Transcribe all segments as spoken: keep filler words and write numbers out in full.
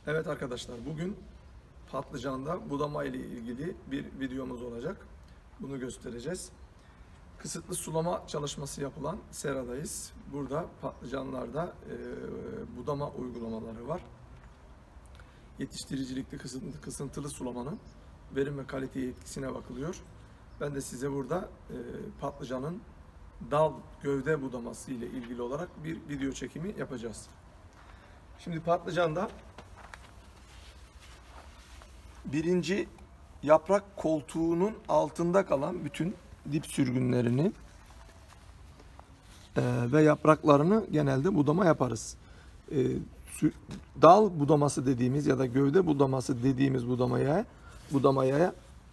Evet arkadaşlar, bugün patlıcanda budama ile ilgili bir videomuz olacak. Bunu göstereceğiz. Kısıtlı sulama çalışması yapılan seradayız. Burada patlıcanlarda e, budama uygulamaları var. Yetiştiricilikte kısıntılı, kısıntılı sulamanın verim ve kalite etkisine bakılıyor. Ben de size burada e, patlıcanın dal gövde budaması ile ilgili olarak bir video çekimi yapacağız. Şimdi patlıcanda birinci yaprak koltuğunun altında kalan bütün dip sürgünlerini e, ve yapraklarını genelde budama yaparız. E, sü, dal budaması dediğimiz ya da gövde budaması dediğimiz budamaya budamaya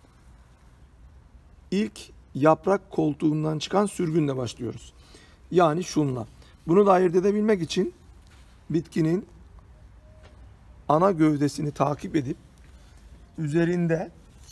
ilk yaprak koltuğundan çıkan sürgünle başlıyoruz. Yani şunla. Bunu da ayırt edebilmek için bitkinin ana gövdesini takip edip üzerinde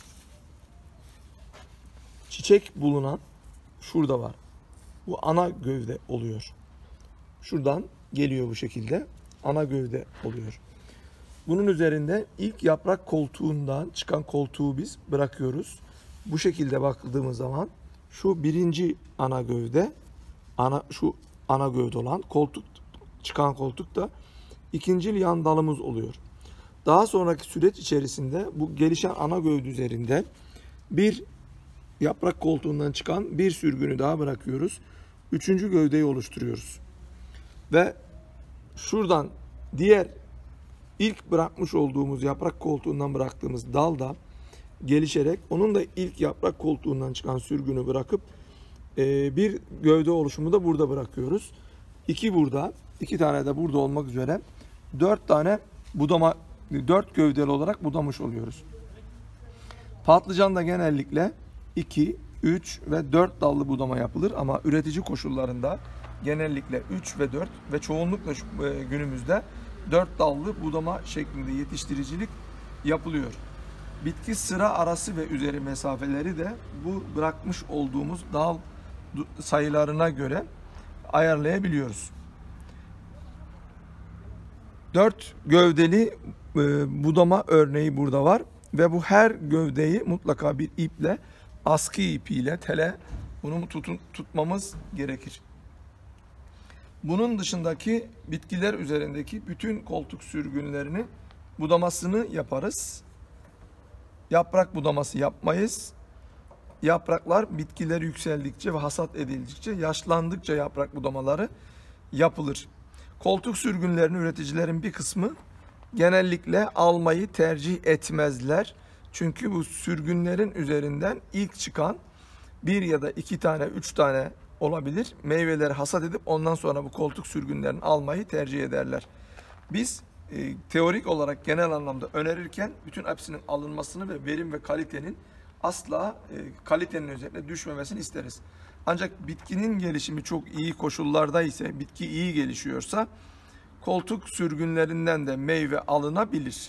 çiçek bulunan şurada var. Bu ana gövde oluyor. Şuradan geliyor bu şekilde. Ana gövde oluyor. Bunun üzerinde ilk yaprak koltuğundan çıkan koltuğu biz bırakıyoruz. Bu şekilde bakıldığımız zaman şu birinci ana gövde, ana şu ana gövde olan koltuk, çıkan koltuk da ikinci yan dalımız oluyor. Daha sonraki süreç içerisinde bu gelişen ana gövde üzerinde bir yaprak koltuğundan çıkan bir sürgünü daha bırakıyoruz. Üçüncü gövdeyi oluşturuyoruz. Ve şuradan diğer ilk bırakmış olduğumuz yaprak koltuğundan bıraktığımız dal da gelişerek onun da ilk yaprak koltuğundan çıkan sürgünü bırakıp bir gövde oluşumu da burada bırakıyoruz. İki burada, iki tane de burada olmak üzere dört tane budama, dört gövdeli olarak budamış oluyoruz. Patlıcanda genellikle iki, üç ve dört dallı budama yapılır ama üretici koşullarında genellikle üç ve dört ve çoğunlukla günümüzde dört dallı budama şeklinde yetiştiricilik yapılıyor. Bitki sıra arası ve üzeri mesafeleri de bu bırakmış olduğumuz dal sayılarına göre ayarlayabiliyoruz. Dört gövdeli e, budama örneği burada var ve bu her gövdeyi mutlaka bir iple, askı ipiyle tele bunu tutun, tutmamız gerekir. Bunun dışındaki bitkiler üzerindeki bütün koltuk sürgünlerini budamasını yaparız. Yaprak budaması yapmayız. Yapraklar bitkiler yükseldikçe ve hasat edildikçe, yaşlandıkça yaprak budamaları yapılır. Koltuk sürgünlerini üreticilerin bir kısmı genellikle almayı tercih etmezler. Çünkü bu sürgünlerin üzerinden ilk çıkan bir ya da iki tane, üç tane olabilir. Meyveleri hasat edip ondan sonra bu koltuk sürgünlerini almayı tercih ederler. Biz e, teorik olarak genel anlamda önerirken bütün hepsinin alınmasını ve verim ve kalitenin asla e, kalitenin özellikle düşmemesini isteriz. Ancak bitkinin gelişimi çok iyi koşullarda ise, bitki iyi gelişiyorsa koltuk sürgünlerinden de meyve alınabilir.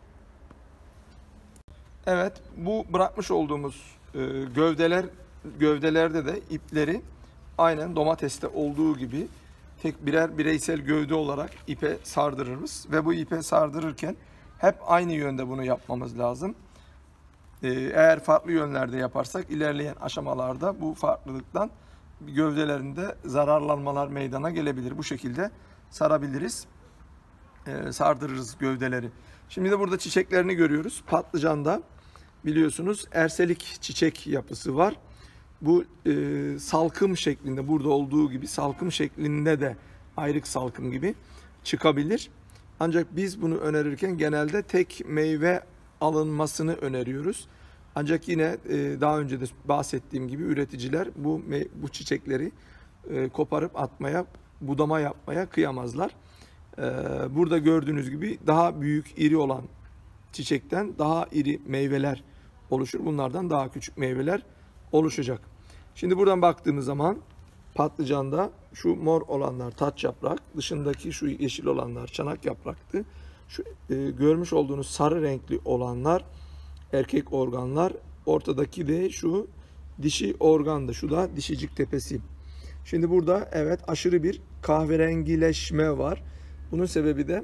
Evet, bu bırakmış olduğumuz e, gövdeler gövdelerde de ipleri aynen domateste olduğu gibi tek birer bireysel gövde olarak ipe sardırırız ve bu ipe sardırırken hep aynı yönde bunu yapmamız lazım. Eğer farklı yönlerde yaparsak ilerleyen aşamalarda bu farklılıktan gövdelerinde zararlanmalar meydana gelebilir. Bu şekilde sarabiliriz, sardırırız gövdeleri. Şimdi de burada çiçeklerini görüyoruz. Patlıcanda biliyorsunuz erselik çiçek yapısı var. Bu e, salkım şeklinde, burada olduğu gibi salkım şeklinde de ayrık salkım gibi çıkabilir. Ancak biz bunu önerirken genelde tek meyve alınmasını öneriyoruz. Ancak yine e, daha önce de bahsettiğim gibi üreticiler bu bu çiçekleri e, koparıp atmaya, budama yapmaya kıyamazlar. E, burada gördüğünüz gibi daha büyük, iri olan çiçekten daha iri meyveler oluşur. Bunlardan daha küçük meyveler oluşacak. Şimdi buradan baktığımız zaman patlıcanda şu mor olanlar taç yaprak, dışındaki şu yeşil olanlar çanak yapraktı. Şu e, görmüş olduğunuz sarı renkli olanlar erkek organlar, ortadaki de şu dişi organdı. Şu da dişicik tepesi. Şimdi burada evet aşırı bir kahverengileşme var. Bunun sebebi de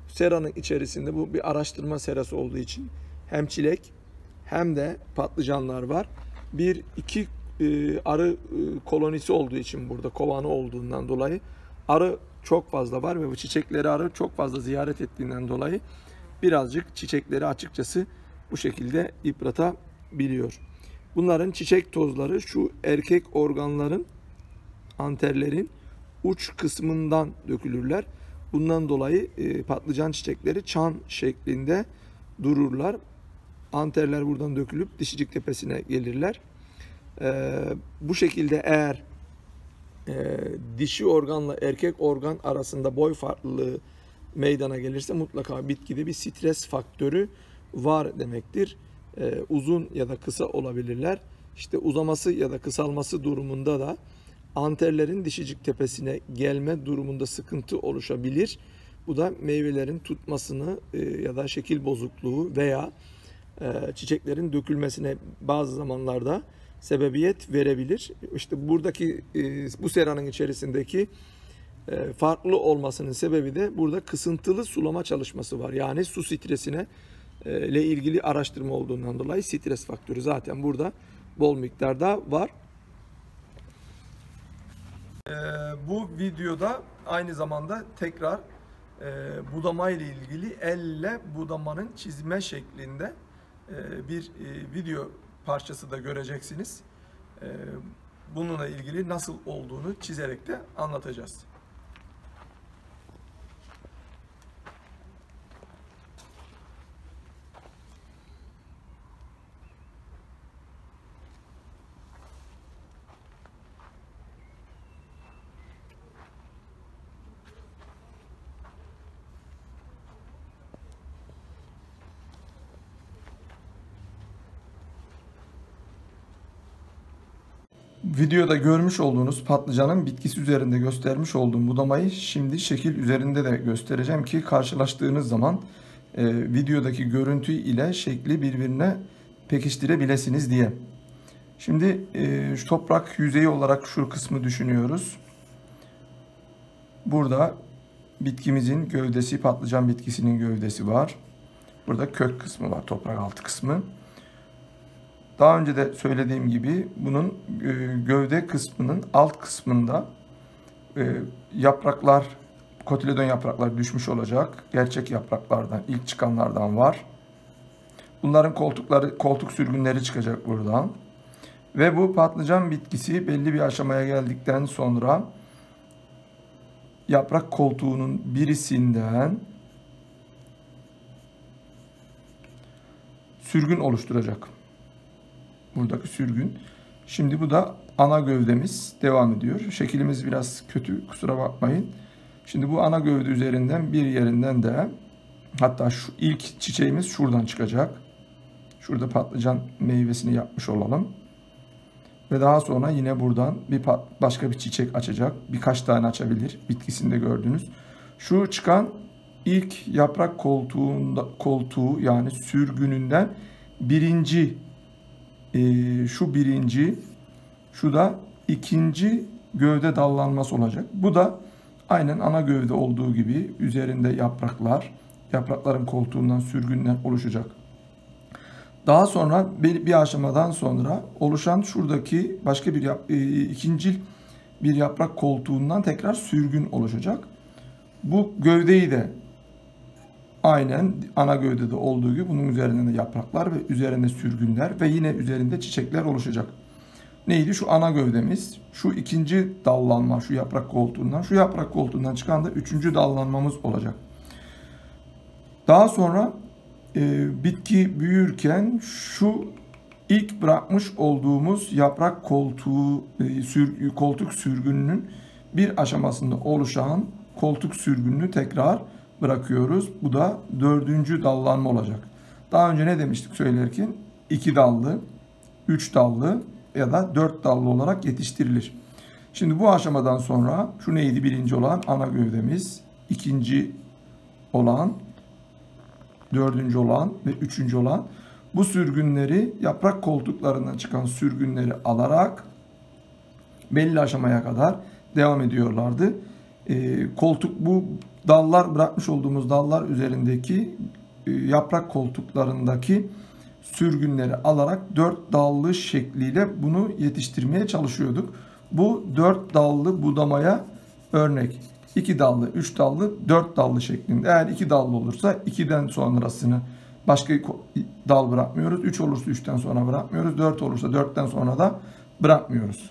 Seranın içerisinde bu bir araştırma serası olduğu için hem çilek hem de patlıcanlar var. Bir iki e, arı e, kolonisi olduğu için burada kovanı olduğundan dolayı arı çok fazla var ve bu çiçekleri arı çok fazla ziyaret ettiğinden dolayı birazcık çiçekleri açıkçası bu şekilde yıpratabiliyor. Bunların çiçek tozları şu erkek organların, anterlerin uç kısmından dökülürler. Bundan dolayı e, patlıcan çiçekleri çan şeklinde dururlar. Anterler buradan dökülüp dişicik tepesine gelirler. E, bu şekilde eğer e, dişi organla erkek organ arasında boy farklılığı meydana gelirse mutlaka bitkide bir stres faktörü var demektir. E, uzun ya da kısa olabilirler. İşte uzaması ya da kısalması durumunda da anterlerin dişicik tepesine gelme durumunda sıkıntı oluşabilir. Bu da meyvelerin tutmasını e, ya da şekil bozukluğu veya e, çiçeklerin dökülmesine bazı zamanlarda sebebiyet verebilir. İşte buradaki e, bu seranın içerisindeki e, farklı olmasının sebebi de burada kısıntılı sulama çalışması var. Yani su stresine e, ile ilgili araştırma olduğundan dolayı stres faktörü zaten burada bol miktarda var. Ee, bu videoda aynı zamanda tekrar e, budama ile ilgili elle budamanın çizme şeklinde e, bir e, video parçası da göreceksiniz. E, bununla ilgili nasıl olduğunu çizerek de anlatacağız. Videoda görmüş olduğunuz patlıcanın bitkisi üzerinde göstermiş olduğum budamayı şimdi şekil üzerinde de göstereceğim ki karşılaştığınız zaman e, videodaki görüntü ile şekli birbirine pekiştirebilesiniz diye. Şimdi e, şu toprak yüzeyi olarak şu kısmı düşünüyoruz. Burada bitkimizin gövdesi, patlıcan bitkisinin gövdesi var. Burada kök kısmı var, toprak altı kısmı. Daha önce de söylediğim gibi bunun gövde kısmının alt kısmında yapraklar, kotiledon yapraklar düşmüş olacak. Gerçek yapraklardan, ilk çıkanlardan var. Bunların koltukları, koltuk sürgünleri çıkacak buradan. Ve bu patlıcan bitkisi belli bir aşamaya geldikten sonra yaprak koltuğunun birisinden sürgün oluşturacak. Buradaki sürgün. Şimdi bu da ana gövdemiz devam ediyor. Şeklimiz biraz kötü, kusura bakmayın. Şimdi bu ana gövde üzerinden bir yerinden de, hatta şu ilk çiçeğimiz şuradan çıkacak. Şurada patlıcan meyvesini yapmış olalım. Ve daha sonra yine buradan bir başka bir çiçek açacak. Birkaç tane açabilir. Bitkisinde gördünüz. Şu çıkan ilk yaprak koltuğunda, koltuğu yani sürgününden birinci, e, şu birinci, şu da ikinci gövde dallanması olacak. Bu da aynen ana gövde olduğu gibi üzerinde yapraklar, yaprakların koltuğundan sürgünler oluşacak. Daha sonra bir, bir aşamadan sonra oluşan şuradaki başka bir yap, e, ikincil bir yaprak koltuğundan tekrar sürgün oluşacak. Bu gövdeyi de aynen ana gövdede olduğu gibi bunun üzerinde de yapraklar ve üzerinde sürgünler ve yine üzerinde çiçekler oluşacak. Neydi? Şu ana gövdemiz, şu ikinci dallanma, şu yaprak koltuğundan, şu yaprak koltuğundan çıkan da üçüncü dallanmamız olacak. Daha sonra e, bitki büyürken şu ilk bırakmış olduğumuz yaprak koltuğu, e, sür, koltuk sürgününün bir aşamasında oluşan koltuk sürgününü tekrar bırakıyoruz. Bu da dördüncü dallanma olacak. Daha önce ne demiştik söylerken? iki dallı, üç dallı ya da dört dallı olarak yetiştirilir. Şimdi bu aşamadan sonra şu neydi? Birinci olan ana gövdemiz, ikinci olan, dördüncü olan ve üçüncü olan bu sürgünleri, yaprak koltuklarından çıkan sürgünleri alarak belli aşamaya kadar devam ediyorlardı. E, koltuk bu dallar bırakmış olduğumuz dallar üzerindeki e, yaprak koltuklarındaki sürgünleri alarak dört dallı şekliyle bunu yetiştirmeye çalışıyorduk. Bu dört dallı budamaya örnek. iki dallı, üç dallı, dört dallı şeklinde. Eğer iki dallı olursa ikiden sonrasını başka dal bırakmıyoruz. üç olursa üçten sonra bırakmıyoruz. dört olursa dörtten sonra da bırakmıyoruz.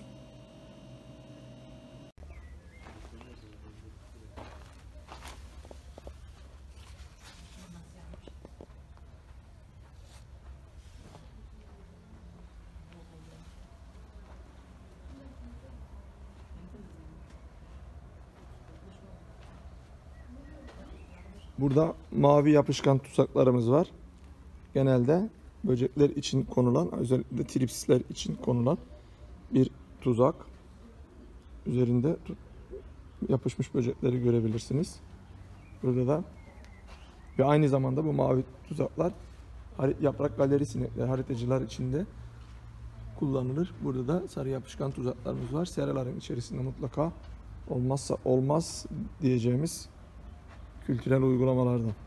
Burada mavi yapışkan tuzaklarımız var. Genelde böcekler için konulan, özellikle tripsler için konulan bir tuzak. Üzerinde yapışmış böcekleri görebilirsiniz. Burada da ve aynı zamanda bu mavi tuzaklar yaprak galeri sinekleri, haritacılar içinde kullanılır. Burada da sarı yapışkan tuzaklarımız var. Seraların içerisinde mutlaka olmazsa olmaz diyeceğimiz kültürel uygulamalardan.